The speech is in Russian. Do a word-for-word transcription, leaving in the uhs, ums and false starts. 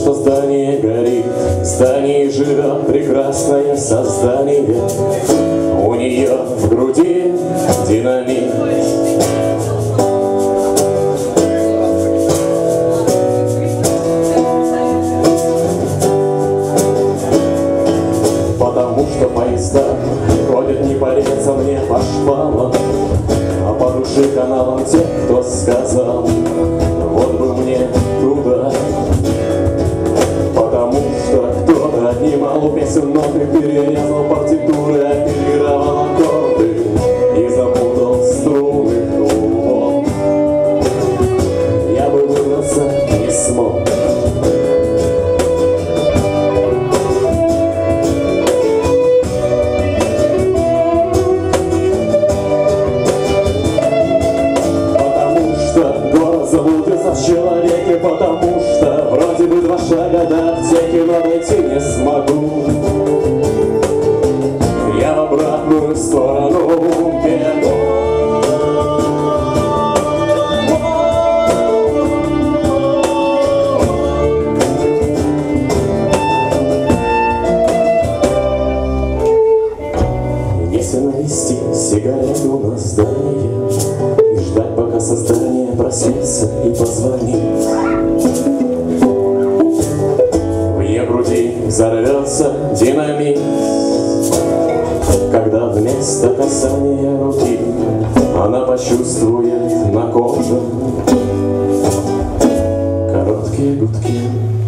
что здание горит, в здании живет прекрасное создание. У нее в груди динамит. Потому что поезда ходят не по рельсам, не по шпалам, а по душе каналам тех, кто сказал: вот бы мне туда. Потому что кто-то отнимал у песен ноты, перерезал партитуры, апеллировал аккорды и запутал струны клубов. Я бы выбраться не смог. Заблудился в человеке, потому что вроде бы два шага до аптеки, но дойти не смогу. Я в обратную сторону бегу. Если навести сигарету на здание и ждать, пока создание проснется и позвонит, в ее груди взорвется динамит, когда вместо касания руки она почувствует на коже короткие гудки.